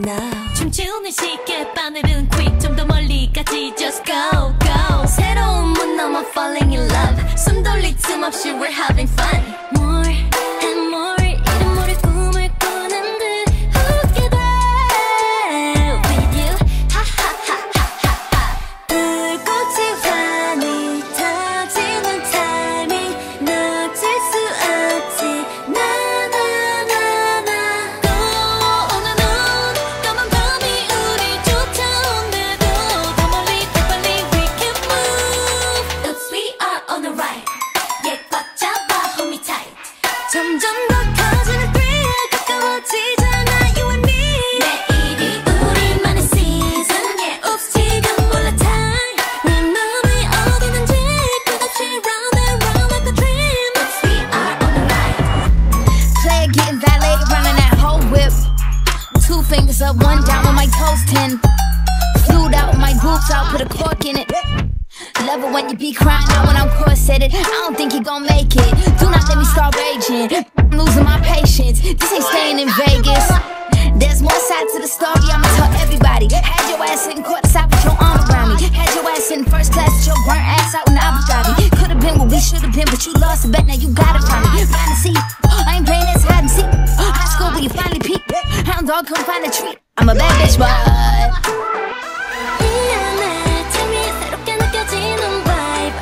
now. 춤추는 시계 바늘은 quick 좀 더 멀리까지 just go go. 새로운 문 넘어 falling in love. 숨 돌릴 틈 없이 we're having fun. More and more 이름 모를 꿈을 꾸는 듯 웃게 돼 with you. 하하하하하. 불꽃이 환히 터지는 타이밍 놓칠 수 없지. 나나나나 또 오는 눈 검은 밤이 우리 쫓아온대도 더 멀리 더 빨리 we can move. Oops, we are on the right. Yeah, 꽉 잡아 hold me tight. 점점 더 커지는 thrill 가까워지잖아 you and me. 내일이 우리만의 season. Yeah, oops 지금 몰라 time. 내 맘이 어디 있는지 끝없이 round and round like a dream. Oops, we are on the right. Player getting valeted, running that whole whip. 2 fingers up, 1 down with my toes 10. Flued out with my boobs out, put a cork in it. Love it when you be crying out when I'm corseted. I don't think you gon' make it. Do not let me start raging. I'm losing my patience. This ain't staying in Vegas. There's more sides to the story, I'ma tell everybody. Had your ass sitting courtside with your arm around me. Had your ass sitting first class with your burnt ass out in Abu Dhabi. Could've been what we should've been, but you lost a bet, now you got it from me. Fantasy, I ain't playing this hide and seek. High school, but you finally peak. Hound dog, come find a treat. I'm a bad bitch, but 미안해 재미 새롭게 느껴지는 vibe.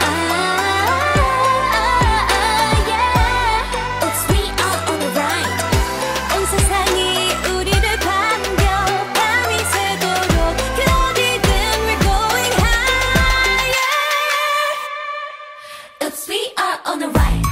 Yeah. Oops, we are on the right. 온 세상이 우리를 반겨 밤이 새도록 그 어디든 we're going higher. Oops, we are on the right.